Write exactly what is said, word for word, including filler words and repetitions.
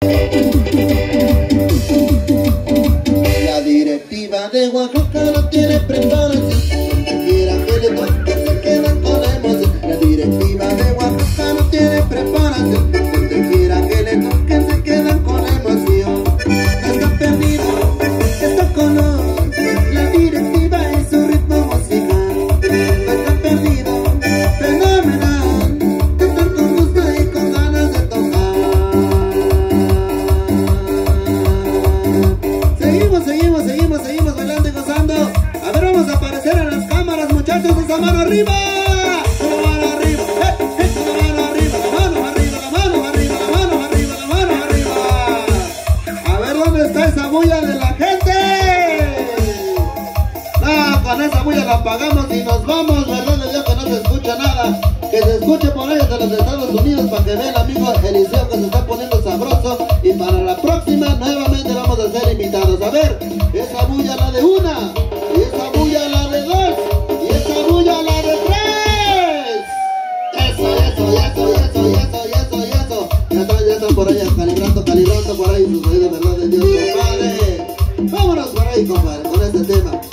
La directiva de Oaxaca no tiene preparación. Donde quiera que le toquen se quedan con la emoción. La directiva de Oaxaca no tiene preparación. Donde quiera que le toquen se quedan con la emoción. No está perdido, está color. La directiva es su ritmo musical. No está perdido, fenomenal. Están con gusto y con ganas de tocar. Seguimos, seguimos, seguimos, seguimos bailando y gozando. A ver, vamos a aparecer en las cámaras, muchachos. ¡Esa mano arriba! ¡La mano arriba! ¡Eh, eh! ¡La mano arriba! ¡La mano arriba! ¡La mano arriba! ¡La mano arriba! ¡La mano arriba! A ver, ¿dónde está esa bulla de la gente? No, con esa bulla la apagamos y nos vamos, ¿verdad? De Dios que no se escucha nada. Que se escuche por ahí hasta los Estados Unidos para que vea el amigo Eliseo que se está poniendo sabroso. Y para la próxima nuevamente vamos a ser invitados. A ver, esa bulla la de una, y esa bulla la de dos, y esa bulla la de tres. Eso, eso, eso, eso, eso, eso, eso. Ya están, ya están por allá calibrando, calibrando por ahí sus oídos, ¿verdad? De Dios, compadre. Vámonos por ahí, compadre, con este tema.